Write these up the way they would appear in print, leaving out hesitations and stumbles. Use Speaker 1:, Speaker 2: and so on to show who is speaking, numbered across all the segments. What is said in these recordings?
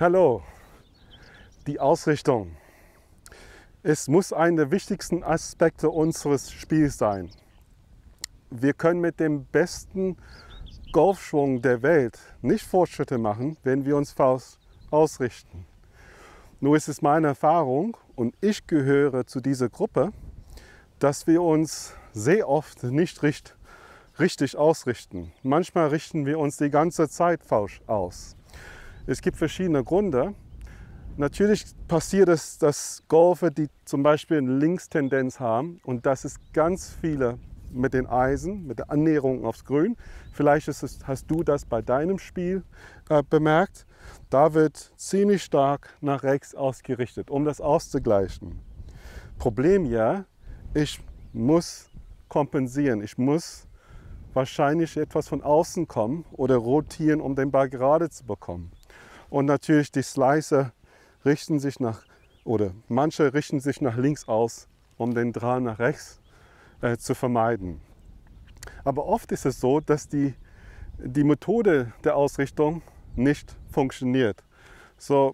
Speaker 1: Hallo, die Ausrichtung. Es muss einer der wichtigsten Aspekte unseres Spiels sein. Wir können mit dem besten Golfschwung der Welt nicht Fortschritte machen, wenn wir uns falsch ausrichten. Nur ist es meine Erfahrung, und ich gehöre zu dieser Gruppe, dass wir uns sehr oft nicht richtig ausrichten. Manchmal richten wir uns die ganze Zeit falsch aus. Es gibt verschiedene Gründe. Natürlich passiert es, dass Golfer, die zum Beispiel eine Linkstendenz haben, und das ist ganz viele mit den Eisen, mit der Annäherung aufs Grün. Vielleicht hast du das bei deinem Spiel bemerkt. Da wird ziemlich stark nach rechts ausgerichtet, um das auszugleichen. Problem ja, ich muss kompensieren. Ich muss wahrscheinlich etwas von außen kommen oder rotieren, um den Ball gerade zu bekommen. Und natürlich die Slicer richten sich manche richten sich nach links aus, um den Draht nach rechts zu vermeiden. Aber oft ist es so, dass die Methode der Ausrichtung nicht funktioniert. So,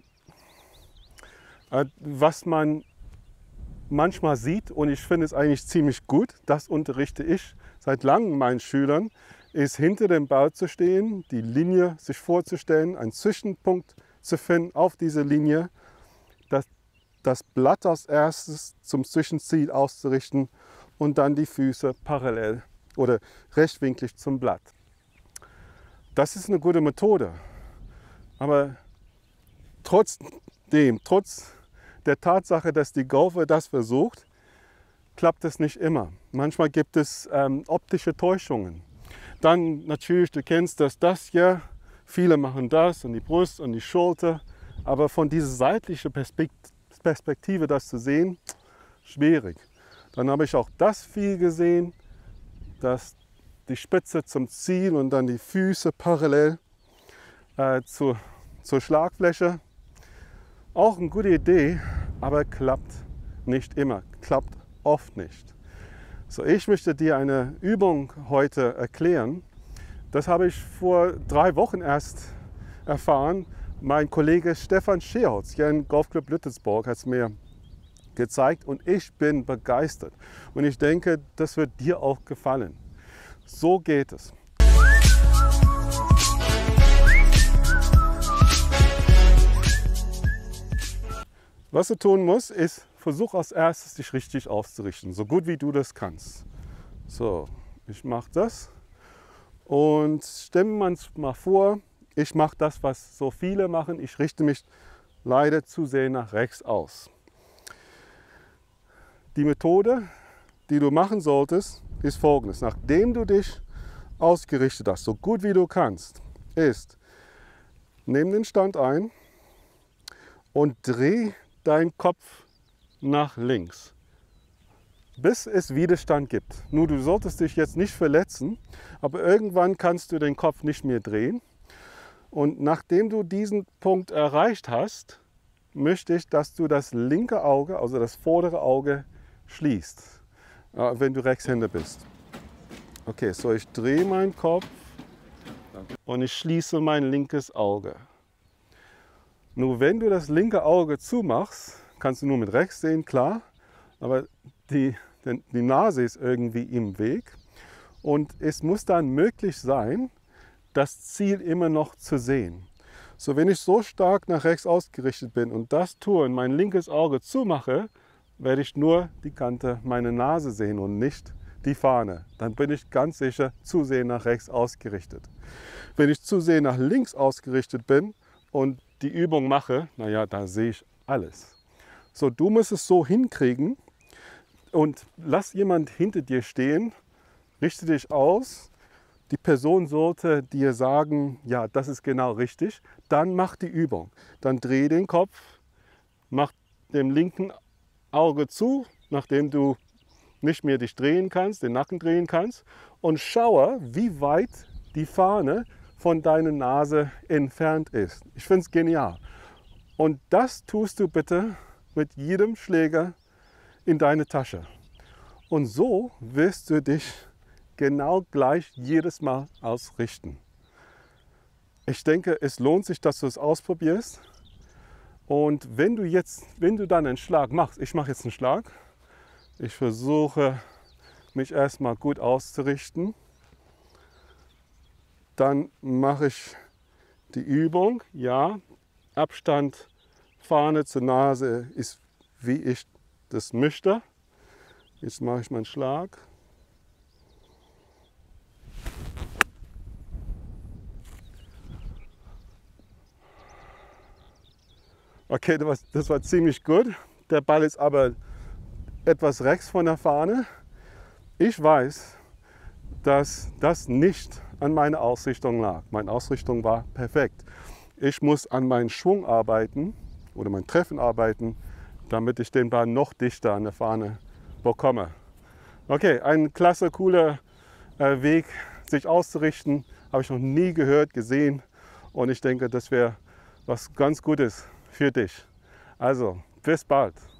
Speaker 1: was man manchmal sieht, und ich finde es eigentlich ziemlich gut, das unterrichte ich seit langem meinen Schülern, ist hinter dem Ball zu stehen, die Linie sich vorzustellen, einen Zwischenpunkt zu finden auf dieser Linie, das Blatt als erstes zum Zwischenziel auszurichten und dann die Füße parallel oder rechtwinklig zum Blatt. Das ist eine gute Methode, aber trotz der Tatsache, dass die Golfer das versucht, klappt es nicht immer. Manchmal gibt es optische Täuschungen. Dann natürlich, du kennst das hier, viele machen das und die Brust und die Schulter, aber von dieser seitlichen Perspektive das zu sehen, schwierig. Dann habe ich auch das viel gesehen, dass die Spitze zum Ziel und dann die Füße parallel zur Schlagfläche. Auch eine gute Idee, aber klappt nicht immer, klappt oft nicht. So, ich möchte dir eine Übung heute erklären. Das habe ich vor 3 Wochen erst erfahren. Mein Kollege Stefan Scherholz hier im Golfclub Lüttelsburg hat es mir gezeigt und ich bin begeistert. Und ich denke, das wird dir auch gefallen. So geht es. Was du tun musst, ist, versuch als erstes dich richtig auszurichten, so gut wie du das kannst. So, ich mache das und stellen wir uns mal vor, ich mache das, was so viele machen. Ich richte mich leider zu sehr nach rechts aus. Die Methode, die du machen solltest, ist folgendes. Nachdem du dich ausgerichtet hast, so gut wie du kannst, ist, nimm den Stand ein und dreh deinen Kopf nach links, bis es Widerstand gibt. Nur du solltest dich jetzt nicht verletzen, aber irgendwann kannst du den Kopf nicht mehr drehen. Und nachdem du diesen Punkt erreicht hast, möchte ich, dass du das linke Auge, also das vordere Auge, schließt, wenn du Rechtshänder bist. Okay, so ich drehe meinen Kopf und ich schließe mein linkes Auge. Nur wenn du das linke Auge zumachst, kannst du nur mit rechts sehen, klar, aber die Nase ist irgendwie im Weg und es muss dann möglich sein, das Ziel immer noch zu sehen. So, wenn ich so stark nach rechts ausgerichtet bin und das tue und mein linkes Auge zumache, werde ich nur die Kante meiner Nase sehen und nicht die Fahne. Dann bin ich ganz sicher zu sehr nach rechts ausgerichtet. Wenn ich zu sehr nach links ausgerichtet bin und die Übung mache, naja, da sehe ich alles. So, du musst es so hinkriegen und lass jemand hinter dir stehen, richte dich aus. Die Person sollte dir sagen, ja, das ist genau richtig. Dann mach die Übung. Dann dreh den Kopf, mach dem linken Auge zu, nachdem du nicht mehr dich drehen kannst, den Nacken drehen kannst, und schaue, wie weit die Fahne von deiner Nase entfernt ist. Ich finde es genial. Und das tust du bitte mit jedem Schläger in deine Tasche. Und so wirst du dich genau gleich jedes Mal ausrichten. Ich denke, es lohnt sich, dass du es ausprobierst. Und wenn du dann einen Schlag machst, ich mache jetzt einen Schlag, ich versuche mich erstmal gut auszurichten, dann mache ich die Übung, ja, Abstand Fahne zur Nase ist, wie ich das möchte. Jetzt mache ich meinen Schlag. Okay, das war ziemlich gut. Der Ball ist aber etwas rechts von der Fahne. Ich weiß, dass das nicht an meiner Ausrichtung lag. Meine Ausrichtung war perfekt. Ich muss an meinen Schwung arbeiten oder mein Treffen arbeiten, damit ich den Ball noch dichter an der Fahne bekomme. Okay, ein klasse, cooler Weg, sich auszurichten. Habe ich noch nie gehört, gesehen. Und ich denke, das wäre was ganz Gutes für dich. Also, bis bald.